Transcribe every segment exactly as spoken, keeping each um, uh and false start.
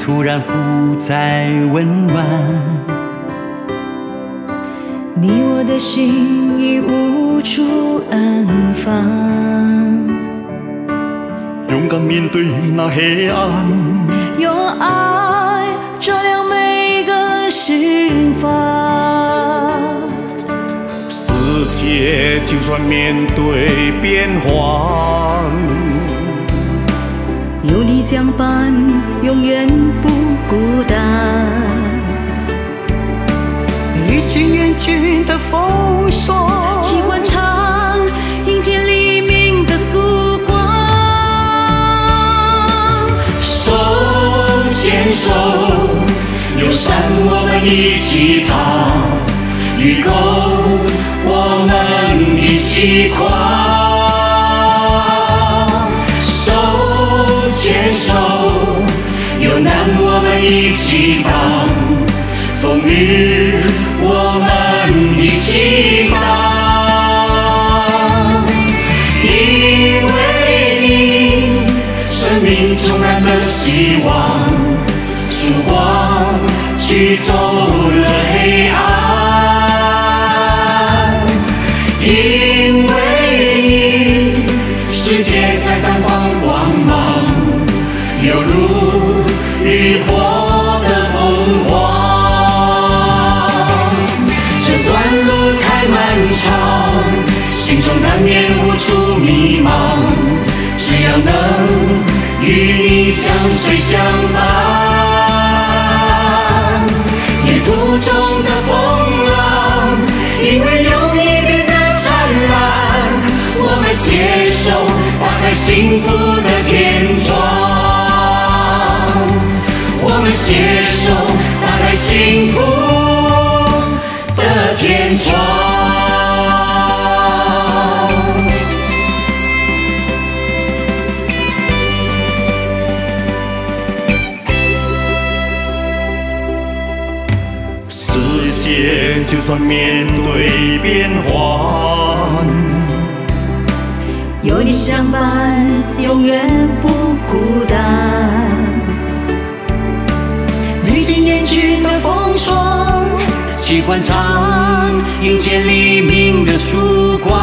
突然不再温暖。 你我的心已无处安放， 勇敢面对那黑暗， 有爱照亮每个心房。 世界就算面对变幻， 有你相伴，永远不孤单。 历经眼前的风霜， 习惯常迎接黎明的曙光。 手牵手，有山我们一起爬，与狗我们一起跨。手牵手，有难我们一起挡，风雨我们一起挡。因为你，生命充满了希望，曙光驱走了黑暗。因为你，世界在绽放光芒，犹如浴火的凤凰。这段路太漫长，心中难免无处迷茫，只要能与你相随相伴。沿途中的风浪，因为有你变得灿烂，我们携手打开幸福的天窗。我们携手打开幸福的天窗。世界就算面对变幻， 有你相伴，永远不孤单。历经烟熏的风霜， 习惯常迎接黎明的曙光。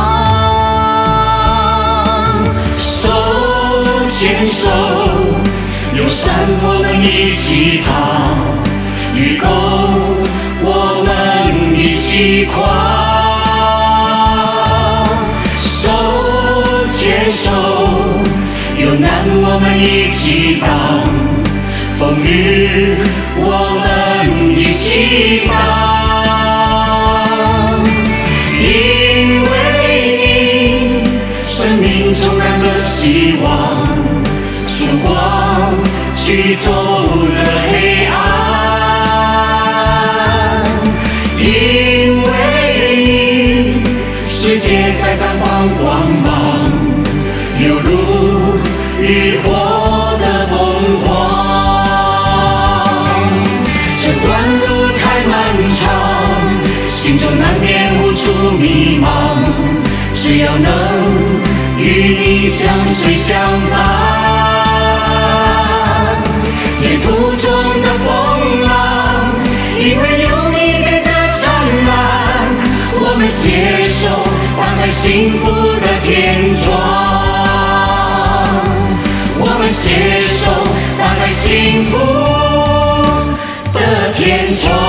手牵手，有山我们一起爬，与狗我们一起跨。手牵手，有难我们一起挡，风雨我们一起挡。因为你，生命充满了希望，曙光驱走了黑暗。因为你，世界在绽放光芒，犹如浴火的凤凰。这段路太漫长，心中难免无处迷茫，只要能与你相随相伴。沿途中的风浪，因为有你变得灿烂，我们携手打开幸福的天窗。我们携手打开幸福的天窗。